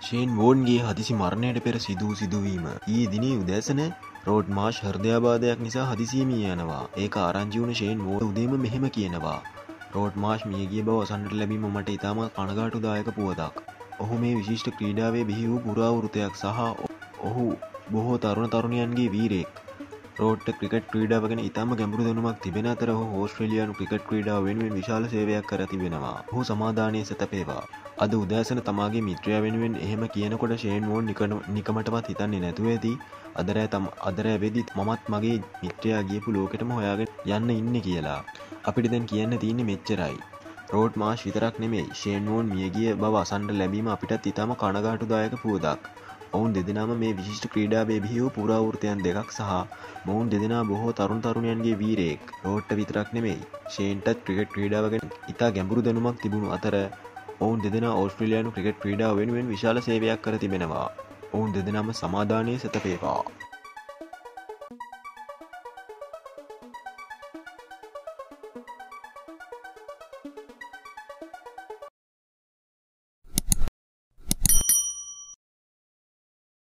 Shane වෝන්ගේ හදිසි මරණයට පෙර සිදුවීම. ඊයේ දිනේ උදෑසන රෝඩ් මාෂ් හෘදයාබාධයක් නිසා හදිසියෙ මිය යනවා. ඒක ආරංචි වුණ ෂේන් වෝන් උදේම මෙහෙම කියනවා. රෝඩ් මාෂ් මිය ගිය බව අසන්නට ලැබීම මට ඉතාමත් කනගාටුදායක පුවතක්. ඔහු මේ විශිෂ්ට ක්‍රීඩාවේ බිහි වූ පුරාවෘතයක් සහ ඔහු බොහෝ තරුණ තරුණියන්ගේ වීරයෙක්. රෝඩ්ට ක්‍රිකට් ක්‍රීඩාව ගැන ඉතාම ගැඹුරු දැනුමක් තිබෙන අතර ඔහු ඕස්ට්‍රේලියානු ක්‍රිකට් ක්‍රීඩාව වෙනුවෙන් විශාල සේවයක් කර තිබෙනවා. ඔහු සමාදානයේ සැතපේවා. අද උදෑසන තමාගේ මිත්‍රයා වෙනුවෙන් එහෙම කියනකොට ෂේන් වෝන් නිකමටවත් හිතන්නේ නැතුව ඇති අදරෑ වෙදිත් මමත් මගේ මිත්‍රයා ගියපු ලෝකෙටම හොයාගෙන යන්න ඉන්නේ කියලා. අපිට දැන් කියන්න තියෙන්නේ මෙච්චරයි. රෝඩ් මාෂ් විතරක් නෙමෙයි ෂේන් වෝන් මියගිය බව අසන්නට ලැබීම අපිටත් ඉතාම කනගාටුදායක පුවතක්. ඔවුන් දෙදෙනාම මේ විශිෂ්ට ක්‍රීඩාවේ බිහි වූ පුරාවෘත්තයන් දෙකක් සහ මොවුන් දෙදෙනා බොහෝ තරුණ තරුණියන්ගේ වීරයෙක්. රෝඩ්ට විතරක් නෙමෙයි ෂේන්ටත් ක්‍රිකට් ක්‍රීඩාව ගැන ඉතා ගැඹුරු දැනුමක් තිබුණු අතර ඔවුන් දෙදෙනා ඕස්ට්‍රේලියානු ක්‍රිකට් ක්‍රීඩාව වෙනුවෙන් විශාල සේවයක් කර තිබෙනවා. ඔවුන් දෙදෙනාම සමාදානයේ සැතපේවා.